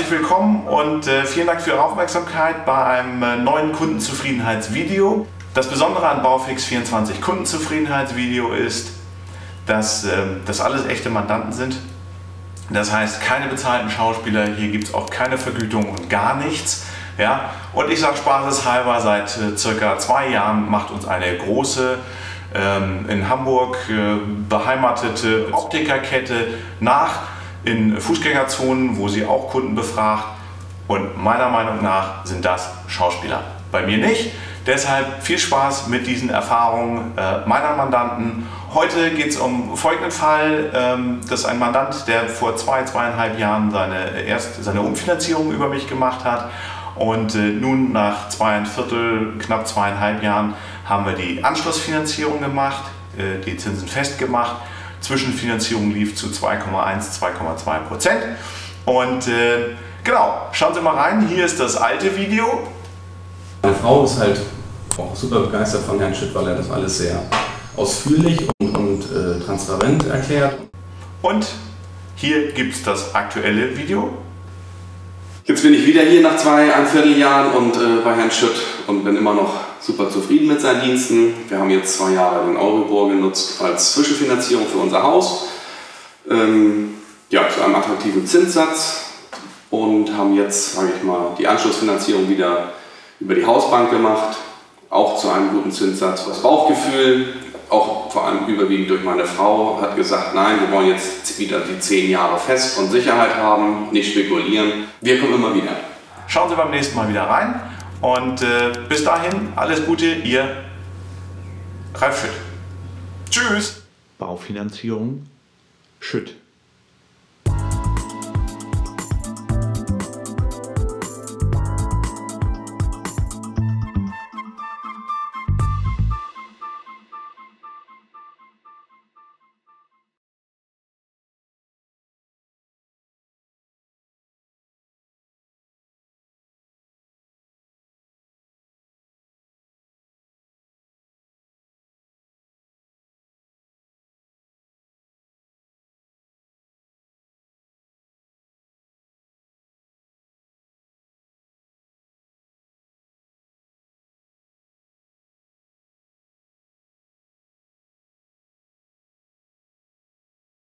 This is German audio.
Herzlich willkommen und vielen Dank für Ihre Aufmerksamkeit bei einem neuen Kundenzufriedenheitsvideo. Das Besondere an Baufix24 Kundenzufriedenheitsvideo ist, dass das alles echte Mandanten sind. Das heißt, keine bezahlten Schauspieler, hier gibt es auch keine Vergütung und gar nichts. Ja? Und ich sage spaßeshalber, seit circa 2 Jahren macht uns eine große, in Hamburg beheimatete Optikerkette nach, in Fußgängerzonen, wo sie auch Kunden befragt, und meiner Meinung nach sind das Schauspieler. Bei mir nicht, deshalb viel Spaß mit diesen Erfahrungen meiner Mandanten. Heute geht es um folgenden Fall. Das ist ein Mandant, der vor 2,5 Jahren seine Umfinanzierung über mich gemacht hat, und nun nach 2,25, knapp 2,5 Jahren haben wir die Anschlussfinanzierung gemacht, die Zinsen festgemacht. Zwischenfinanzierung lief zu 2,1, 2,2%. Und genau, schauen Sie mal rein, hier ist das alte Video. Meine Frau ist halt auch super begeistert von Herrn Schütt, weil er das alles sehr ausführlich und transparent erklärt. Und hier gibt es das aktuelle Video. Jetzt bin ich wieder hier nach 2,25 Jahren und bei Herrn Schütt und bin immer noch super zufrieden mit seinen Diensten. Wir haben jetzt 2 Jahre den Euribor genutzt als Zwischenfinanzierung für unser Haus, ja, zu einem attraktiven Zinssatz, und haben jetzt, sage ich mal, die Anschlussfinanzierung wieder über die Hausbank gemacht, auch zu einem guten Zinssatz. Das Bauchgefühl, auch vor allem überwiegend durch meine Frau, hat gesagt, nein, wir wollen jetzt wieder die 10 Jahre fest und Sicherheit haben, nicht spekulieren. Wir kommen immer wieder. Schauen Sie beim nächsten Mal wieder rein, und bis dahin alles Gute, Ihr Ralf Schütt. Tschüss! Baufinanzierung Schütt.